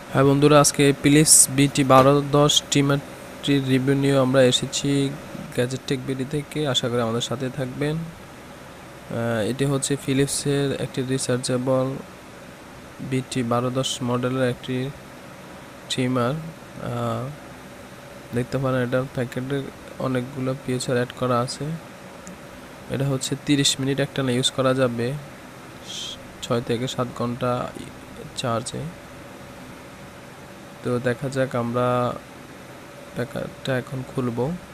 হ্যাঁ বন্ধুরা, আজকে ফিলিপস BT1210 ট্রিমারটির রিভিউ নিয়ে আমরা এসেছি গ্যাজেট টেক বিডি থেকে। আশা করি আমাদের সাথে থাকবেন। এটি হচ্ছে ফিলিপসের একটি রিচার্জেবল BT1210 মডেলের একটি ট্রিমার। দেখতে পারেন এটার প্যাকেটে অনেকগুলো ফিচার অ্যাড করা আছে। এটা হচ্ছে 30 মিনিট একটানা ইউজ করা যাবে, 6 থেকে 7 ঘন্টা চার্জে। তো দেখা যাক, আমরা প্যাকেটটা এখন খুলব।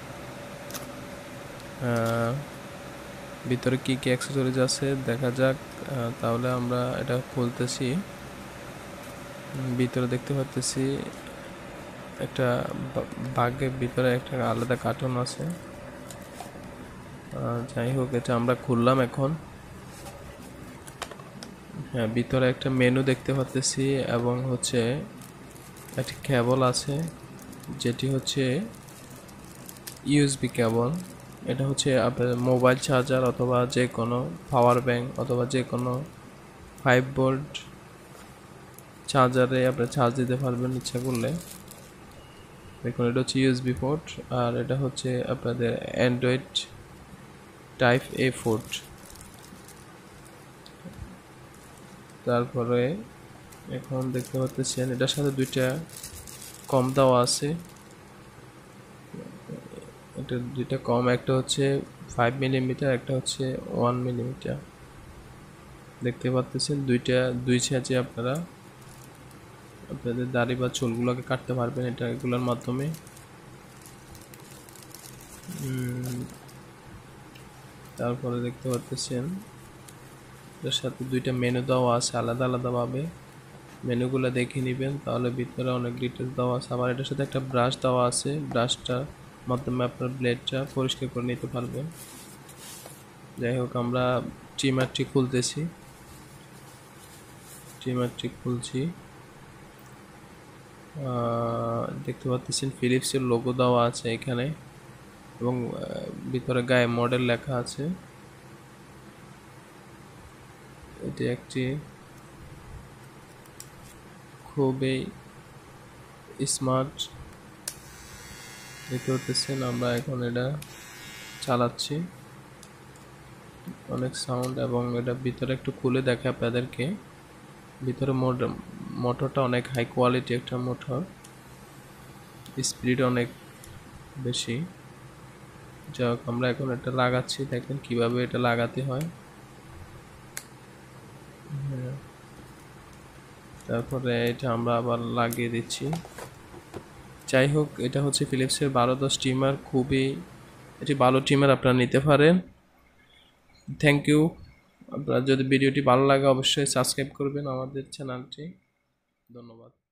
ভিতরে কি কি অ্যাক্সেসরিজ আছে দেখা যাক। তাহলে আমরা এটা খুলতেছি। ভিতরে দেখতে পাচ্ছি একটা বাগের ভিতরে একটা আলাদা কার্টুন আছে। যাই হোক, এটা আমরা খুললাম এখন। হ্যাঁ, ভিতরে একটা মেনু দেখতে পাচ্ছি এবং হচ্ছে একটা কেবল আছে, যেটি হচ্ছে ইউএসবি কেবল। এটা হচ্ছে আপনার মোবাইল চার্জার অথবা যে কোনো পাওয়ার ব্যাংক অথবা যে কোনো 5 ভোল্ট চার্জারে আপনি চার্জ দিতে পারবেন ইচ্ছা করলে। দেখুন, এটা হচ্ছে ইউএসবি পোর্ট, আর এটা হচ্ছে আপনাদের অ্যান্ড্রয়েড টাইপ এ পোর্ট। তারপরে এখন দেখতে পাচ্ছেন এটার সাথে দুইটা কম দেওয়া আছে। এটা দুইটা কম, একটা হচ্ছে 5 মিলিমিটার, একটা হচ্ছে 1 মিলিমিটার। দেখতে পাচ্ছেন দুইটা 2 সাইজে আপনারা আপনাদের দাড়ি বা চুলগুলোকে কাটতে পারবেন এগুলোর মাধ্যমে। তারপরে দেখতে পাচ্ছেন এর সাথে দুইটা মেনু দেওয়া আছে আলাদা আলাদাভাবে। মেনুগুলো দেখে নেবেন, তাহলে ভিতরে অনেক ডিটেলস দেওয়া আছে। আবার এটার সাথে একটা ব্রাশ দেওয়া আছে, ব্রাশটার মাধ্যমে আপনার ব্লেডটা পরিষ্কার করে নিতে পারবেন। যাই হোক, আমরা ট্রিমারটি খুলছি। দেখতে পাচ্ছেন ফিলিপসের লোগো দেওয়া আছে এখানে, এবং ভিতরে গায়ে মডেল লেখা আছে। এটি একটি খুবই স্মার্ট। দেখতে পাচ্ছেন আমরা এখন এটা চালাচ্ছি, অনেক সাউন্ড, এবং এটা ভিতরে একটু খুলে দেখে আপনাদেরকে। ভিতরে মোটরটা অনেক হাই কোয়ালিটি একটা মোটর, স্পিড অনেক বেশি। যাই হোক, আমরা এখন এটা লাগাচ্ছি, দেখেন কিভাবে এটা লাগাতে হয়। তারপরে এটা আমরা আবার লাগিয়ে দিচ্ছি। যাই হোক, এটা হচ্ছে ফিলিপসের 1210 ট্রিমার। এটি ভালো ট্রিমার, আপনারা নিতে পারেন। Thank you. আপনার যদি ভিডিওটি ভালো লাগে অবশ্যই সাবস্ক্রাইব করবেন আমাদের চ্যানেলটি। ধন্যবাদ।